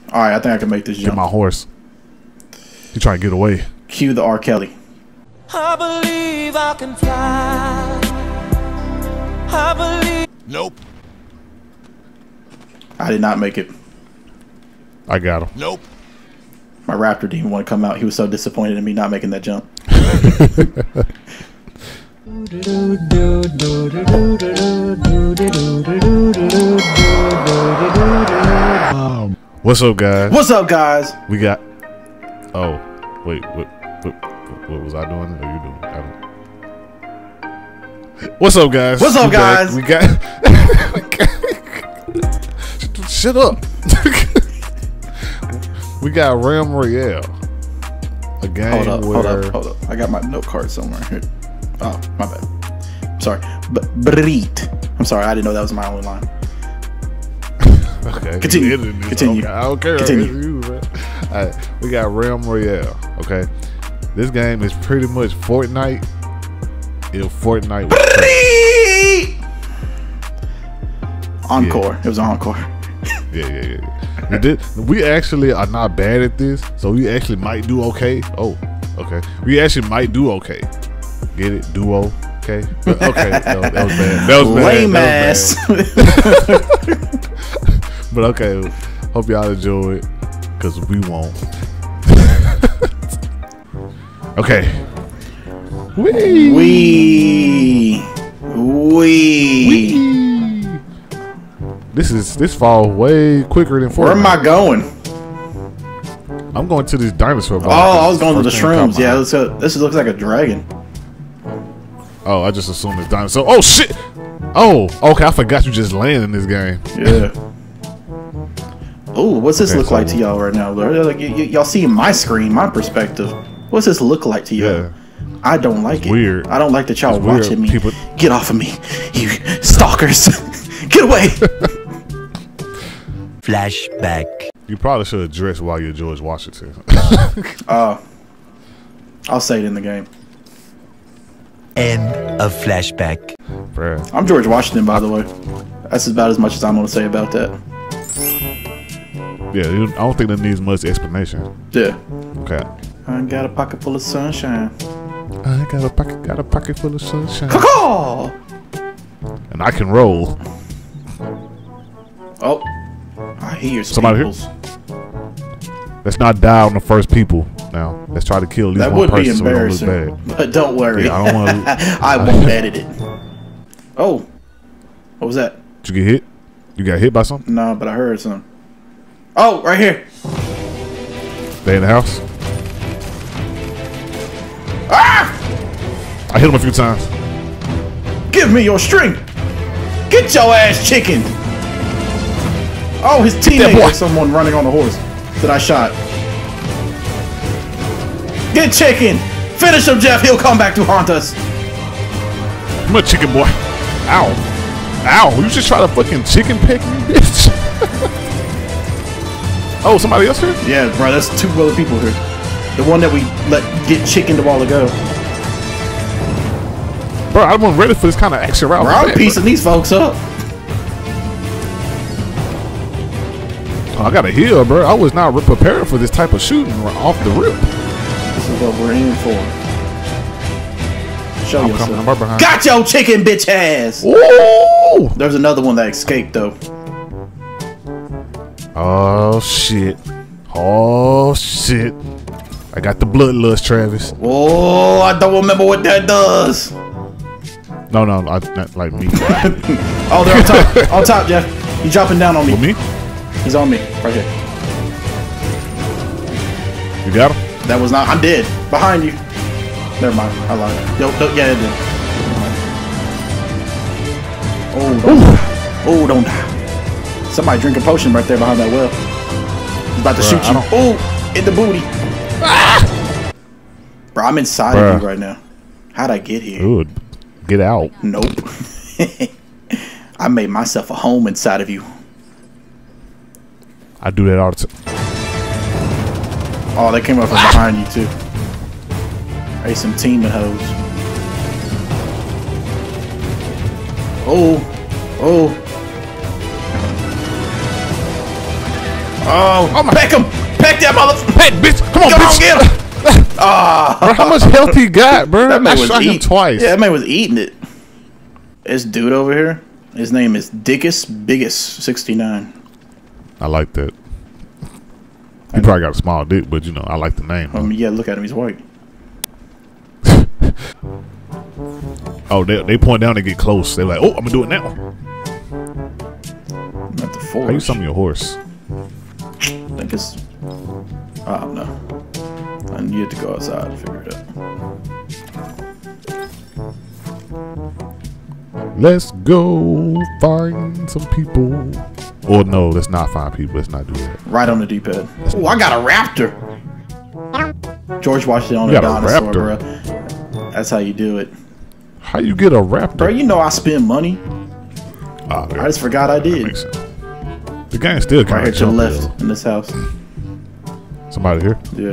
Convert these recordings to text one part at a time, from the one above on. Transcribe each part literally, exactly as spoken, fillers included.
All right, I think I can make this jump. Get my horse. He trying to get away. Cue the R. Kelly. I believe I can fly. I believe. Nope. I did not make it. I got him. Nope. My raptor didn't even want to come out. He was so disappointed in me not making that jump. What's up, guys? What's up, guys? We got. Oh, wait. What? What, what was I doing? Or you doing? I don't... What's up, guys? What's up, we guys? Back. We got. we got... Shut up. We got Ram Royale. A game hold up, where... hold up, hold up. I got my note card somewhere here. Oh, my bad. I'm sorry. B Breed. I'm sorry. I didn't know that was my only line. Okay. Continue. Continue. Okay. I don't care. Continue. You, man. All right. We got Ram Royale. Okay. This game is pretty much Fortnite. If Fortnite was Encore. Yeah. It was an encore. Yeah, yeah, yeah. We did. We actually are not bad at this, so we actually might do okay. Oh, okay. We actually might do okay. Get it? Duo. Okay. Okay. That was, that was bad. That was bad. Lame that was ass. bad. But okay. Hope y'all enjoy it, cause we won't. Okay. Wee. Wee. Wee. This is this fall way quicker than Fortnite. Where am I going? I'm going to this dinosaur bar. Oh, I was going to the First thing shrooms. top Yeah, of this, uh, this looks like a dragon. Oh, I just assumed it's dinosaur. Oh shit! Oh, okay. I forgot you just landed in this game. Yeah. Oh, what's this Okay, look so- like to y'all right now? Like, y'all see my screen, my perspective. What's this look like to y'all? Yeah. I don't like it. Weird. I don't like that y'all It's weird. watching me. People- Get off of me, you stalkers! Get away! Flashback. You probably should have dressed while you're George Washington. Uh, I'll say it in the game. End of flashback. Bruh. I'm George Washington, by the way. That's about as much as I'm going to say about that. Yeah, you- I don't think that needs much explanation. Yeah. Okay. I got a pocket full of sunshine. I got a pocket, got a pocket full of sunshine, Caw! and I can roll. Oh, I hear Somebody here? peoples. Let's not die on the first people. Now, let's try to kill at least That one would be person so we don't look embarrassing, bad. but don't worry. Yeah, I don't want to. I won't edit it. Oh, what was that? Did you get hit? You got hit by something? No, but I heard some. Oh, right here. They in the house? Ah! I hit him a few times. Give me your string. Get your ass chicken. Oh, his teammate boy. was someone running on a horse that I shot. Get chicken. Finish him, Jeff. He'll come back to haunt us. I'm a chicken boy. Ow. Ow. You just try to fucking chicken pick me, bitch. Oh, somebody else here? Yeah, bro, that's two other people here. The one that we let get chickened a while ago. Bro, I wasn't ready for this kind of action route. Bro, I'm Man, piecing these folks up. Oh, I got a heal, bro. I was not prepared for this type of shooting off the rip. This is what we're in for. Show I'm yourself. coming. I'm right behind. Got your chicken, bitch ass. Ooh! There's another one that escaped though. Oh shit! Oh shit! I got the bloodlust, Travis. Oh, I don't remember what that does. No, no, I, not like me. Oh, they're on top. On top, Jeff. He's dropping down on me. With me? He's on me. Right here. You got him? That was not. I'm dead. Behind you. Never mind. I lied. Yo, no, yeah, it did. Oh, don't die. Oh, don't die. Somebody drink a potion right there behind that well. He's about to Bruh, shoot I you. don't- Oh, in the booty. Ah! Bro, I'm inside Bruh. of you right now. How'd I get here? Good. Get out. Nope. I made myself a home inside of you. I do that all the time. Oh, they came up from behind you too. Hey, some teaming hoes. Oh, oh. Oh, Oh my- peck him! Peck that motherfucker! Hey, bitch! Come on, Come on, bitch! get him! Ah, Bro, how much health he got, bro? that man I was shot him eat- twice. Yeah, that man was eating it. This dude over here, his name is Dickus Biggest sixty-nine. I like that. He probably got a small dick, but you know, I like the name. I mean, yeah, look at him, he's white. Oh, they they point down and get close. They're like, oh, I'm gonna do it now. Not the How you forge. summon your horse? I think it's. I don't know. And you have to go outside and figure it out. Let's go find some people. Or no, let's not find people. Let's not do that. Right on the D-pad. Oh, I got a raptor. George Washington on You a got a dinosaur, raptor? bro. That's how you do it, How you get a raptor? bro. You know I spend money. Ah, yeah, I just forgot I that did. makes sense. The game still Right kind here of to the left in this house. Somebody here. Yeah.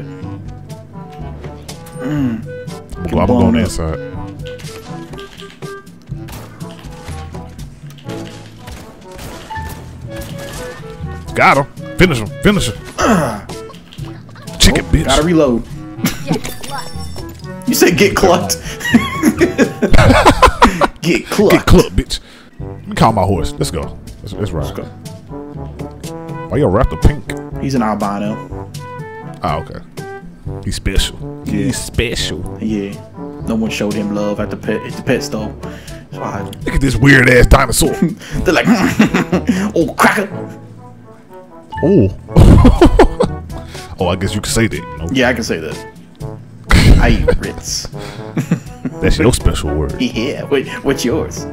I'm Get going blown on the up. inside. Got him. Finish him. Finish him. Chicken bitch. Gotta reload. You said get clucked. Get clucked. Get Cluck, bitch. Let me call my horse. Let's go. Let's, let's ride. Let's go. Why your raptor pink? He's an albino. Ah, okay. He's special. He's special. Yeah. No one showed him love at the pet at the pet store. So I, Look at this weird ass dinosaur. they're like, oh cracker. Oh. Oh, I guess you could say that. You know? Yeah, I can say that. I eat Ritz. That's your special word. Yeah. What, what's yours?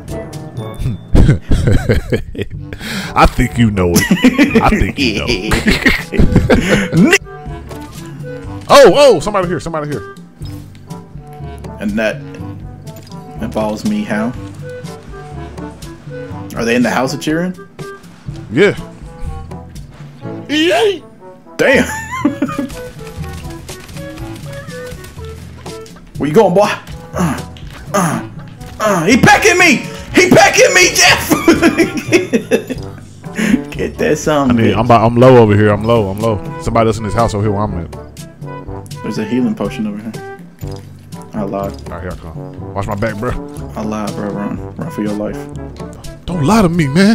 I think you know it. I think you know. Oh, oh, somebody here, somebody here. And that involves me how? Are they in the house that you're in? Yeah. Damn. Where you going, boy? Uh, uh, uh, he pecking me! He pecking me, Jeff! Get that song. I mean, I'm I'm low over here. I'm low. I'm low. Somebody else in this house over here where I'm at. There's a healing potion over here. I lied. All right, here I come. Watch my back, bro. I lied, bro. Run. Run for your life. Don't lie to me, man.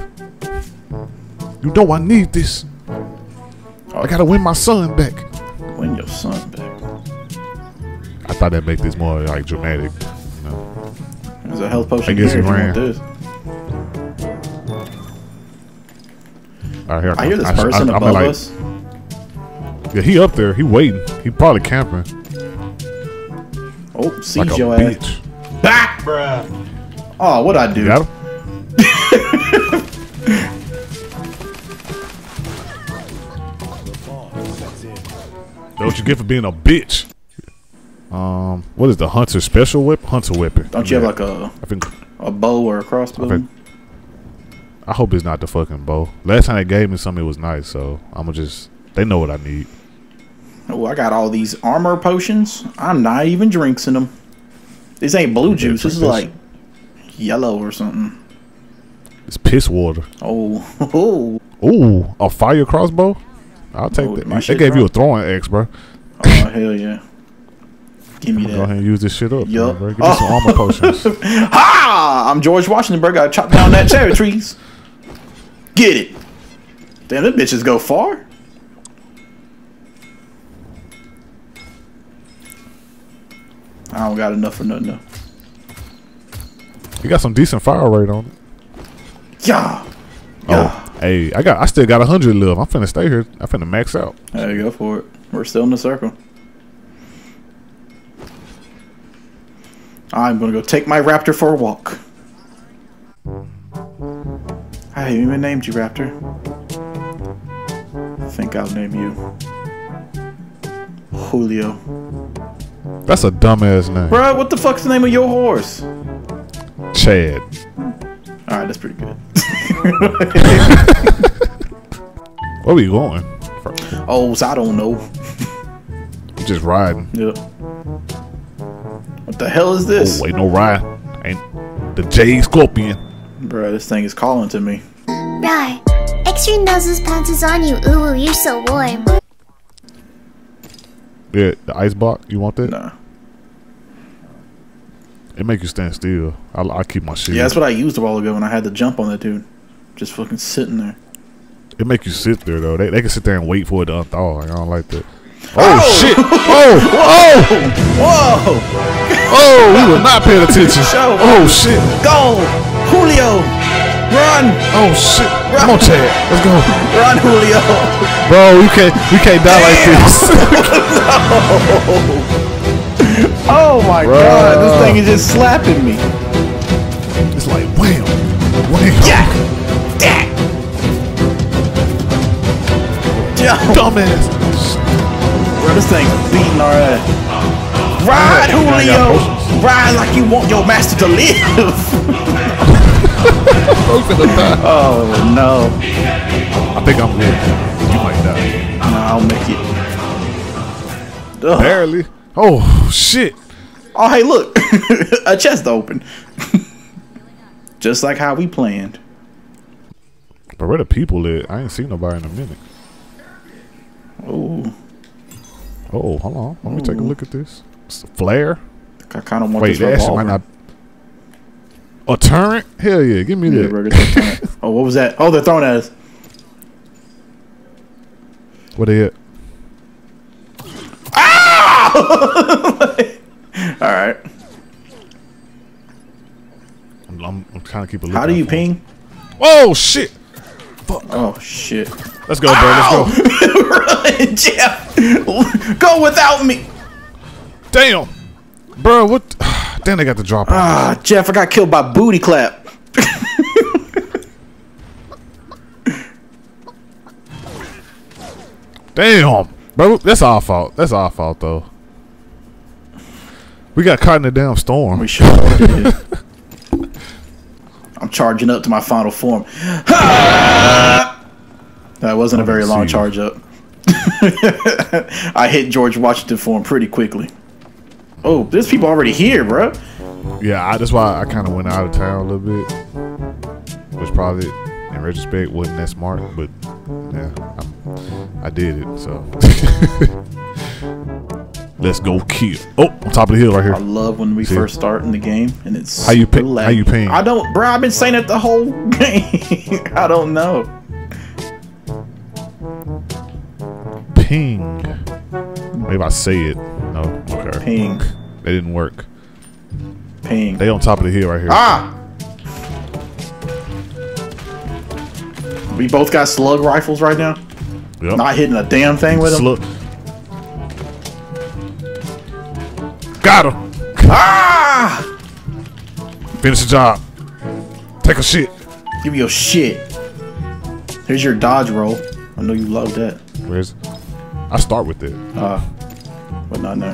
You know I need this. I gotta win my son back. Win your son back. I thought that'd make this more like dramatic. You know? There's a health potion I guess here he if you ran. want this. All right, here I, I come. hear this sh- person I'm above like, us. Yeah, he up there. He waiting. He probably camping. Oh, seize Like a your ass. bitch. Back, bruh. Oh, what'd I do? You got him? That's what you get for being a bitch. Um, what is the hunter special whip? Hunter weapon. Don't you have like a I think. a bow or a crossbow? I think. I hope it's not the fucking bow. Last time they gave me something, it was nice. So I'm gonna just. They know what I need. Oh, I got all these armor potions. I'm not even drinking them. This ain't blue juice. This is like yellow or something. It's piss water. Oh, oh, Ooh, a fire crossbow. I'll take Oh, that. my They shit gave you a dropped. throwing axe, bro. oh hell yeah! Give me I'm gonna go that. ahead and use this shit up. Yup. Bro. Give me some armor potions. Ha! I'm George Washington, bro. Gotta chop down that cherry trees. Get it. Damn, them bitches go far. I don't got enough for nothing though. You got some decent fire rate on it. Yeah. Yeah. Oh, hey, I got. I still got a hundred left. I'm finna stay here. I'm finna max out. There you go for it. We're still in the circle. I'm gonna go take my raptor for a walk. I haven't even named you, Raptor. I think I'll name you Julio. That's a dumbass name. Bro, what the fuck's the name of your horse? Chad. Alright, that's pretty good. Where we going? Oh, so I don't know. I'm just riding. Yeah. What the hell is this? Oh, wait, no ride. Ain't the J Scorpion. Bro, this thing is calling to me. Right. Extra knows his pants is on you. Ooh, ooh, you're so warm. Yeah, the ice block. You want that? Nah. It make you stand still. I, I keep my shit. Yeah, that's what I used a while ago when I had to jump on that dude. Just fucking sitting there. It make you sit there though. They they can sit there and wait for it to unthaw. Like, I don't like that. Oh, Oh! shit! Oh! Oh! Whoa! Oh! We were not paying attention. Show. Oh shit! Go! Julio! Run! Oh shit! Come on, Chad. Let's go, Run, Julio! bro. You can't we can't die like this. Oh my Bruh. god, this thing is just slapping me. It's like wham, wham. Yeah! Yeah! Yo! Dumbass. Bro, this thing's beating our ass. Ride, Yeah, yeah, Julio! yeah, Ride like you want your master to live! Oh no. I think I'm good. You might die. Nah, I'll make it. Ugh. Barely. Oh shit. Oh hey, look. A chest open. Just like how we planned. But where the people at? I ain't seen nobody in a minute. Oh. Oh, hold on. Let me take a look at this. It's a flare. I kind of want Wait, this that shit might revolver. not. A turret? Hell yeah, give me Yeah, that. bro, get that turret. Oh, what was that? Oh, they're throwing at us. What they at? Ah! All right. I'm, I'm, I'm trying to keep a look. How do you ping? Oh shit! Fuck. Oh shit. Let's go, bro. Let's go. Run, Jeff. Go without me. Damn, bro. What? Damn, they got the drop. Ah, Jeff, I got killed by booty clap. Damn, bro. That's our fault. That's our fault, though. We got caught in the damn storm. We sure did. I'm charging up to my final form. Ha! That wasn't a very long see. charge up. I hit George Washington form pretty quickly. Oh, there's people already here, bro. Yeah, I, that's why I kind of went out of town a little bit, which probably, in retrospect, wasn't that smart. But yeah, I'm, I did it. So let's go kill. Oh, on top of the hill right here. I love when we See? first start in the game and it's How you super ping? How laggy. you ping? I don't, bro. I've been saying it the whole game. I don't know. Ping. Maybe I say it. No. Okay. Ping. They didn't work. Ping. They on top of the hill right here. Ah! We both got slug rifles right now. Yep. Not hitting a damn thing with them. Slug. Got him. Ah! Finish the job. Take a shit. Give me your shit. Here's your dodge roll. I know you love that. Where's? I start with it. Uh, but not now.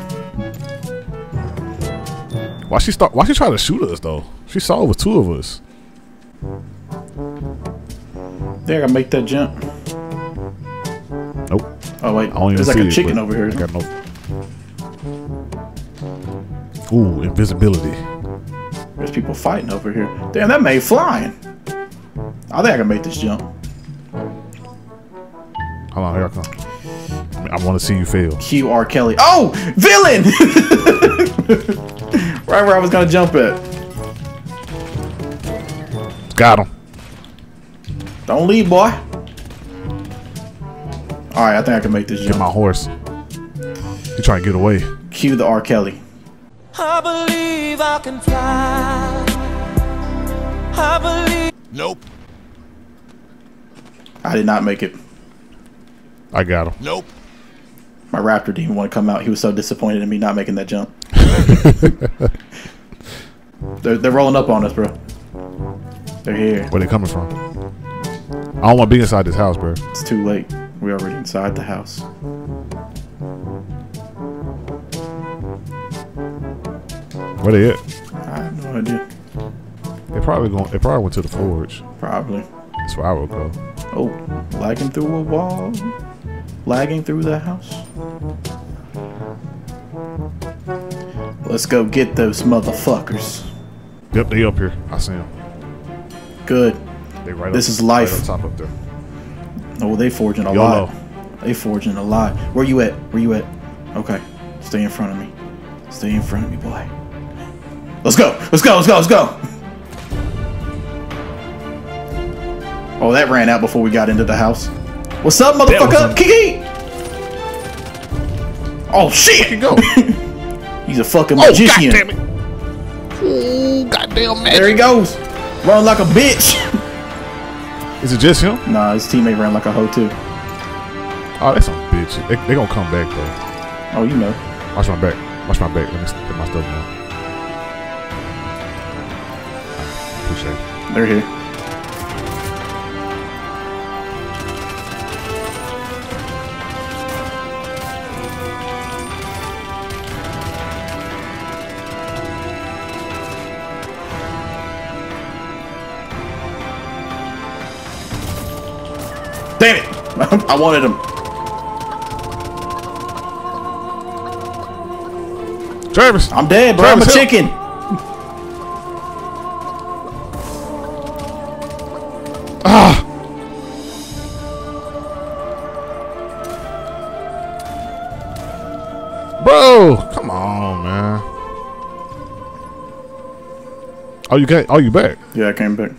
Why she start? Why she try to shoot us though? She saw it with two of us. There, I gotta make that jump. Nope. Oh wait, I don't even there's like see a it, chicken but over here. I got no. Ooh, invisibility. There's people fighting over here. Damn, that made flying. I think I can make this jump. Hold on, here I come. I, mean, I want to see you fail. Q R Kelly. Oh, villain! Right where I was gonna jump at. Got him. Don't leave, boy. All right, I think I can make this Get jump. my horse. You trying to get away? Cue the R. Kelly. I believe I can fly. I believe. Nope. I did not make it. I got him. Nope. My raptor didn't even want to come out. He was so disappointed in me not making that jump. they're, they're rolling up on us, bro. They're here. Where they coming from? I don't want to be inside this house, bro. It's too late. We're already inside the house. Where they at? I have no idea. They probably going. They probably went to the forge. Probably. That's where I would go. Oh, lagging through a wall. Lagging through the house. Let's go get those motherfuckers. Yep, they up here. I see them. Good. They right. This up, is life. Right up top up there. Oh, they forging a YOLO. lot. They forging a lot. Where you at? Where you at? Okay. Stay in front of me. Stay in front of me, boy. Let's go. Let's go. Let's go. Let's go. Oh, that ran out before we got into the house. What's up, motherfucker? Kiki! Oh, shit! Go. He's a fucking Oh, magician. God damn it. Oh, goddamn magic. There he goes. Run like a bitch. Is it just him? Nah, his teammate ran like a hoe, too. Oh, that's some bitch. They, they gonna come back, though. Oh, you know. Watch my back. Watch my back. Let me put my stuff down. Appreciate it. They're here. Damn it! I wanted him. Travis! I'm dead, bro. Travis, I'm a help. chicken. Ah! Bro! Come on, man. Oh, you got? Oh, you back? Yeah, I came back.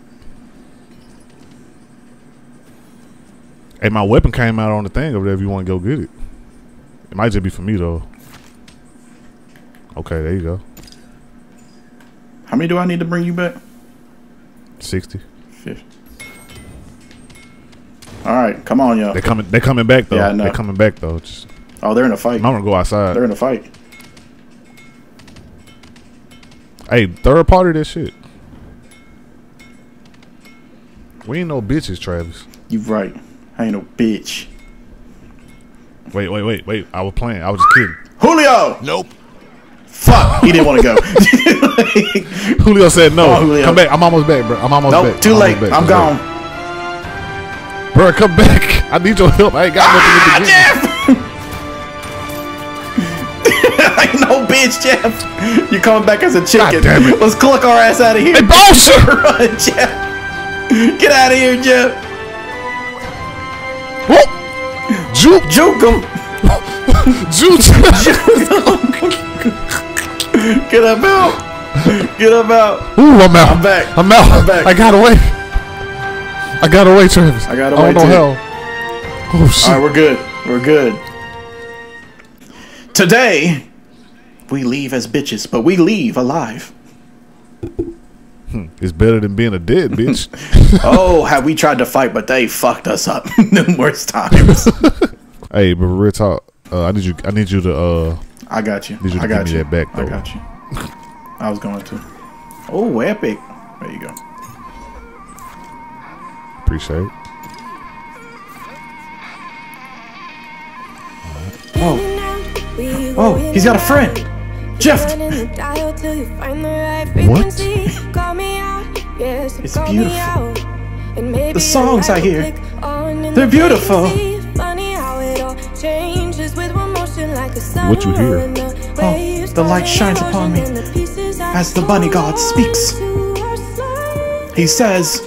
Hey, my weapon came out on the thing over there if you want to go get it. It might just be for me, though. Okay, there you go. How many do I need to bring you back? sixty. fifty. All right, come on, y'all. They coming. They coming back though. Yeah, I know. They coming back though. Just, Oh, they're in a fight. I'm gonna go outside. They're in a fight. Hey, third party that shit. We ain't no bitches, Travis. You right. I ain't no bitch. Wait, wait, wait, wait. I was playing. I was just kidding. Julio. Nope. Fuck. He didn't want to go. Julio said no. Oh, Julio. Come back. I'm almost back, bro. I'm almost Nope. back. Too I'm late. almost back. I'm gone. Bro, come back. I need your help. I ain't got nothing Ah, to do. Jeff. I ain't no bitch, Jeff. You coming back as a chicken? God damn it. Let's cluck our ass out of here. Hey, bullshit! Run, Jeff. Get out of here, Jeff. Whoop! Juke! Juke him. Juke! Get up out. Get up out. Ooh, I'm out. I'm back. I'm out. I'm back. I got away. I got away, Travis. I got away, Oh, no too. hell. Oh, shit. All right, we're good. We're good. Today, we leave as bitches, but we leave alive. It's better than being a dead bitch. Oh, have we tried to fight, but they fucked us up numerous times. Hey, but real talk. Uh, I need you. I need you to. Uh, I got you. Need you to I got give me you. that back, I though. got you. I was going to. Oh, epic. There you go. appreciate it. Oh. Oh, he's got a friend. Jeff. What? It's beautiful. The songs I hear, they're beautiful. What you hear? Oh, the light shines upon me as the bunny god speaks. He says,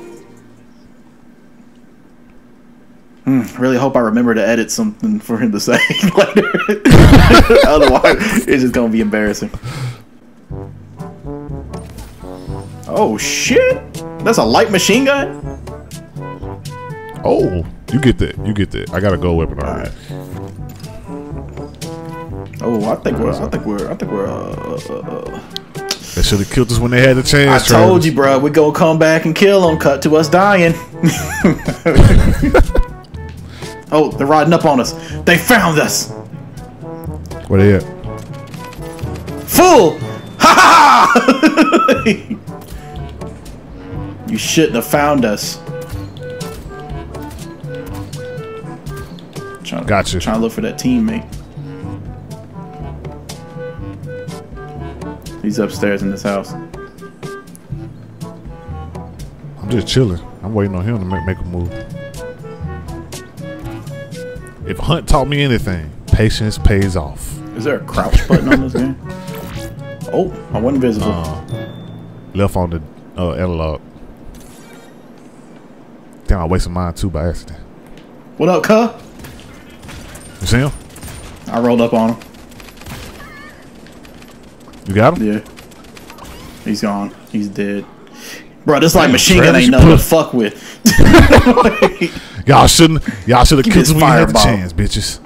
hmm, really hope I remember to edit something for him to say later. Otherwise, it's just gonna be embarrassing. Oh shit! That's a light machine gun? Oh, you get that. You get that. I got a gold weapon already. Oh, I think we're, I think we're, I think we're, uh, uh, uh. They should have killed us when they had the chance. I told Travis. you, bro, we gonna come back and kill them. Cut to us dying. Oh, they're riding up on us. They found us. Where they at? Fool! Ha ha! You shouldn't have found us. Trying, Gotcha. Trying to look for that teammate. He's upstairs in this house. I'm just chilling. I'm waiting on him to make, make a move. If Hunt taught me anything, patience pays off. Is there a crouch button on this game? Oh, I wasn't visible. Uh, left on the uh, analog. Damn, I wasted mine too by accident. What up, cuh? You see him? I rolled up on him. You got him? Yeah. He's gone. He's dead. Bro, this like Damn, machine gun Travis, ain't you nothing to put- fuck with. Y'all shouldn't. Y'all should have Give killed this him when you had the fireball. chance, bitches.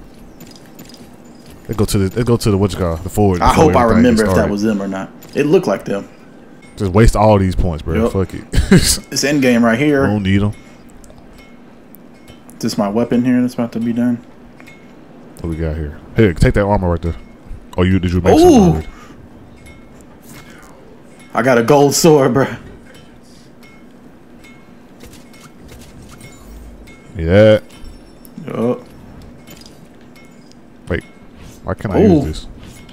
Let's go to the. Let's go to the what you call the forward. I before hope I everything remember gets if that started. was them or not. It looked like them. Just waste all these points, bro. Yep. Fuck it. This end game right I here. don't need them. This my weapon here that's about to be done. What we got here? Here, take that armor right there. Oh, you did you make Ooh. something already? I got a gold sword, bro. Yeah. Oh. Wait. Why can't I Ooh. use this?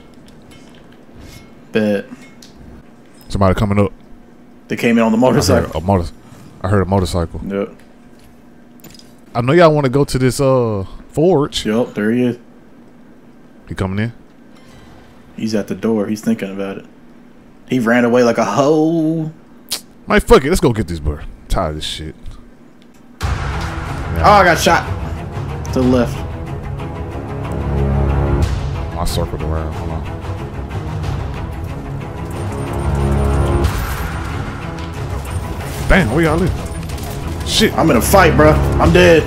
Bet. Somebody coming up. They came in on the I motorcycle. heard a motor. I heard a motorcycle. Yep. I know y'all want to go to this uh forge. Yep, there he is. He coming in? He's at the door. He's thinking about it. He ran away like a hoe. Man, fuck it. Let's go get this bird. I'm tired of this shit. Oh, I got shot. To the left. I circled around. Hold on. Damn, where y'all live? Shit. I'm in a fight, bro. I'm dead.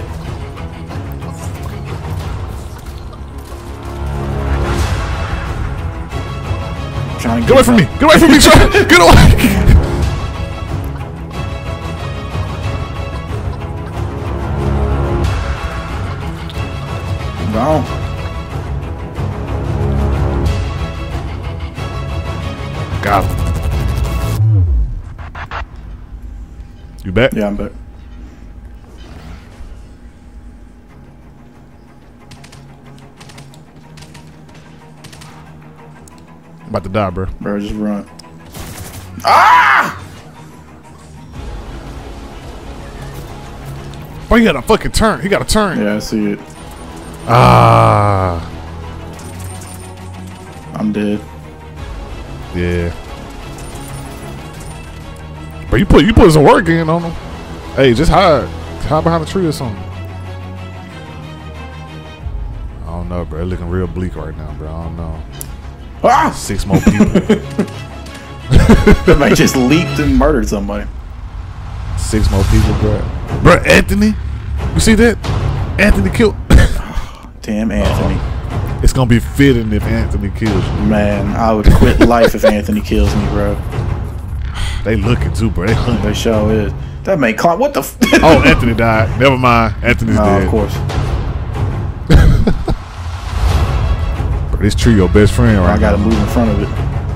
Trying to Get away from me! Get away from me! Try- Get away! Gone. Got him. You back? Yeah, I'm back. I'm about to die, bro. Bro, just run. Ah! Oh, he got a fucking turn. He got a turn. Yeah, I see it. Ah. I'm dead. Yeah. But you put you put some work in on him. Hey, just hide. Hide behind the tree or something. I don't know, bro. It's looking real bleak right now, bro. I don't know. Ah! Six more people. I just leaped and murdered somebody. Six more people, bro. Bro, Anthony. You see that? Anthony killed. Damn, Anthony. It's gonna be fitting if Anthony kills you. Man, I would quit life if Anthony kills me, bro. They looking too, bro. They hunting. They sure is. That made climb. What the? F Oh, Anthony died. Never mind. Anthony's no, dead. of course. Bro, this tree your best friend right I gotta now. move in front of it.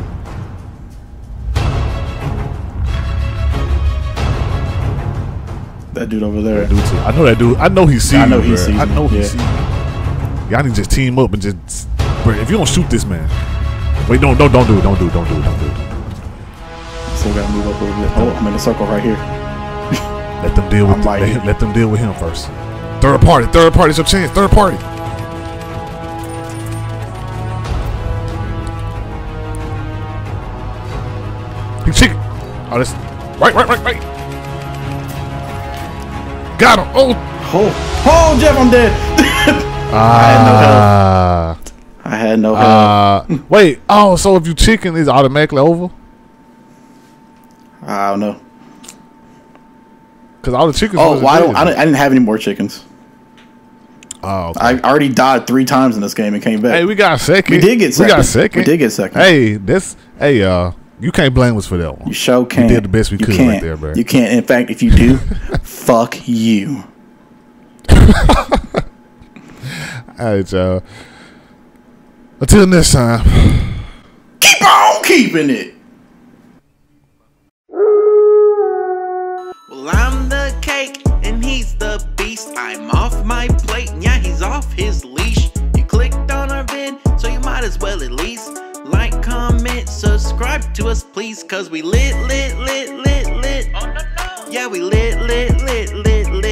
That dude over there. Dude, too. I know that dude. I know he sees. I know you, he bro. sees I me, know he yeah. sees. Y'all need to just team up and just, bro. If you don't shoot this man, wait, don't, don't, don't do it, don't do it, don't do it, don't do it. Still gotta move up a little bit. Oh, I'm in a circle right here. Let them deal with. I'm like- let, let them deal with him first. Third party, third party's your chance. Third party. He chicken. Oh, that's right, right, right, right. Got him. Oh. Oh, oh, Jeff, I'm dead. Ah. I had no help. Uh, wait. Oh, so if you chicken, is automatically over? I don't know. Cause all the chickens. Oh, wasn't well, I, don't, dead. I, didn't, I didn't have any more chickens. Oh, okay. I already died three times in this game and came back. Hey, we got second. we did get second. We got second. We did get second. Hey, that's hey. Uh, you can't blame us for that one. You sure can't. We did the best we You could can't. right there, bro. You can't. In fact, if you do, fuck you. All right, y'all. Until next time. Keep on keeping it. Well, I'm the cake and he's the beast. I'm off my plate and yeah, he's off his leash. You clicked on our vid, so you might as well at least like, comment, subscribe to us, please. Cause we lit, lit, lit, lit, lit. Oh, no, no. Yeah, we lit, lit, lit, lit, lit.